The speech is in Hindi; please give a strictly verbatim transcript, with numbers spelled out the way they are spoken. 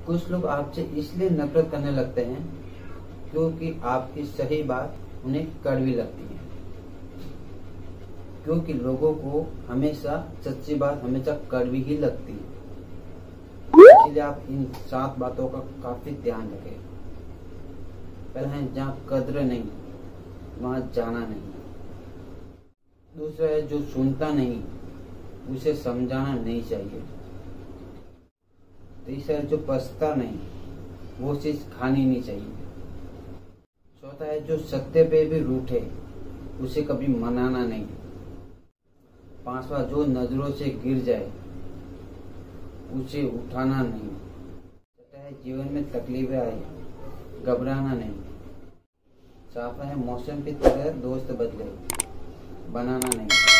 कुछ लोग आपसे इसलिए नफरत करने लगते हैं क्योंकि आपकी सही बात उन्हें कड़वी लगती है, क्योंकि लोगों को हमेशा सच्ची बात हमेशा कड़वी ही लगती है। इसलिए आप इन सात बातों का काफी ध्यान रखें। पहला है, जहाँ कद्र नहीं वहां जाना नहीं। दूसरा है, जो सुनता नहीं उसे समझाना नहीं चाहिए। तीसरा है, जो पछता नहीं वो चीज खानी नहीं चाहिए। चौथा है, जो सत्य पे भी रूठे उसे कभी मनाना नहीं। पांचवा, जो नजरों से गिर जाए उसे उठाना नहीं। छठा है, जीवन में तकलीफें आए घबराना नहीं। सातवां है, मौसम की तरह दोस्त बदले बनाना नहीं।